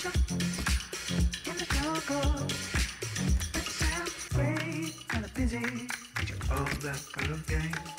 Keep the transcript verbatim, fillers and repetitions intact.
in the jungle. But you sound great, kinda busy. But you're all that kind of game.